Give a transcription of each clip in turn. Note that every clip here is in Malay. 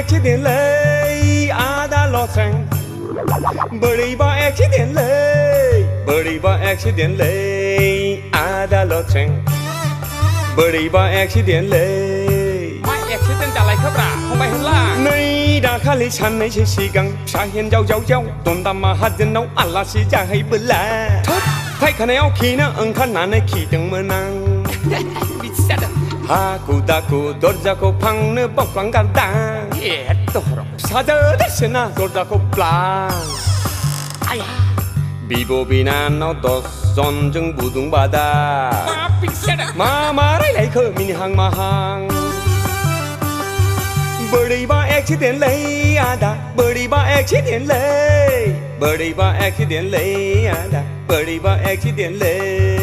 accidentally ada losing bड़ी बा accidentally ada losing bड़ी बा accidentally ไม่ accident อะไรครับล่ะทำไมเห็นล่ะในดาขาลิฉันในชีสีกังชาเห็นเจ้าตนตามมาหัดจะน้องอัลลาสิจะให้เบลาไทยคะแนนเอาขี้นะอังขันนาในขี้จังเมื่อนัง bisa dah Aku takut dorjaku pang ne bang kandang. itu orang Saja desena dorjaku plang. ayah Bibo binan no dos sonjeng budung bada. ma bisa dah Mama rai ke mini hang mahang. Bड़ी बा accidentally ada, bड़ी बा accidentally, bड़ी बा accidentally ada, bड़ी बा accidentally.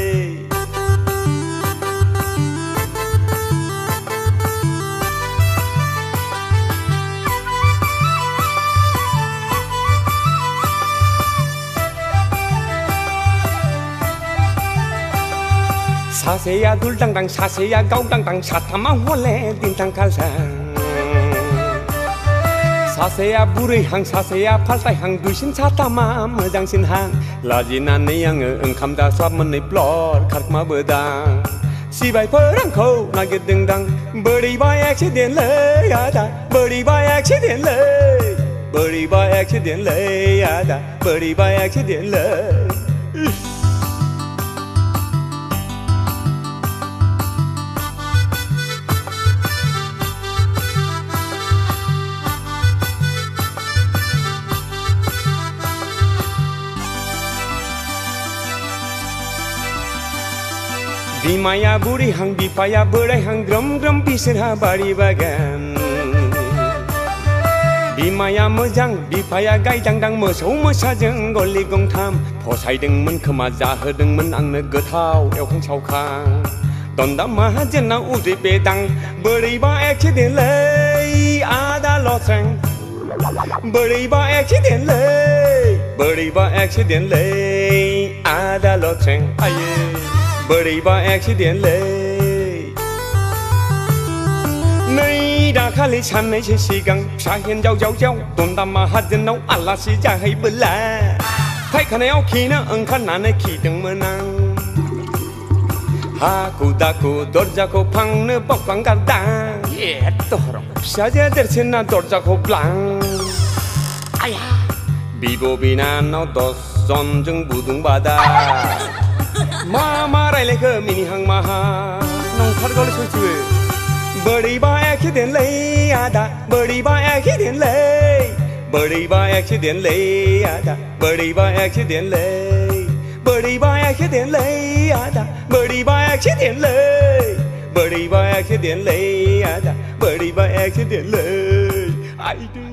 사세야 둘당당 사세야 가우당당 사타마 홀레 딘당칼상 사세야 부르향 사세야 팔다향 두신 사타마 머장신항 라지난 내양을 응감다 쏴먼의 플որ 카르마 버당 시바이 퍼랑코 나게 등당 버리바 accidentally 야다 버리바 accidentally 버리바 accidentally 야다 버리바 accidentally Bimaya buri hang bipaya berai hang gram bisirha bari bagan Bimaya mojang bipaya gai dangdang moso mosajeng goli gongtam Posaidengmon khoma jahodengmon angno gothau eukang saukang Dondam mahajena udri bedang boriba accidentally ada loseng Boriba accidentally ada loseng aye bड़ी बा accidentally नै दाखालि साननैसो सिगां फिसा हिन्जाव दन्दामा हाजेनाव आलासि जाहैबोला फायखानायाव खिनो ओंखारनानै खिदोंमोन आं हाखु दाखु दरजाखौ फांनो बावफ्लां गारदां itu orang फिसाजोआ देरसिना दरजाखौ ब्लां ayah बिब' बिनानाव 10 जनजों बुदुं बादा Mama rai ke mini hang maha nong thar gol suju bड़ी बा accidentally ada bड़ी बा accidentally bड़ी बा accidentally ada bड़ी बा accidentally bड़ी बा accidentally ada bड़ी बा accidentally bड़ी बा accidentally ada bड़ी बा accidentally ai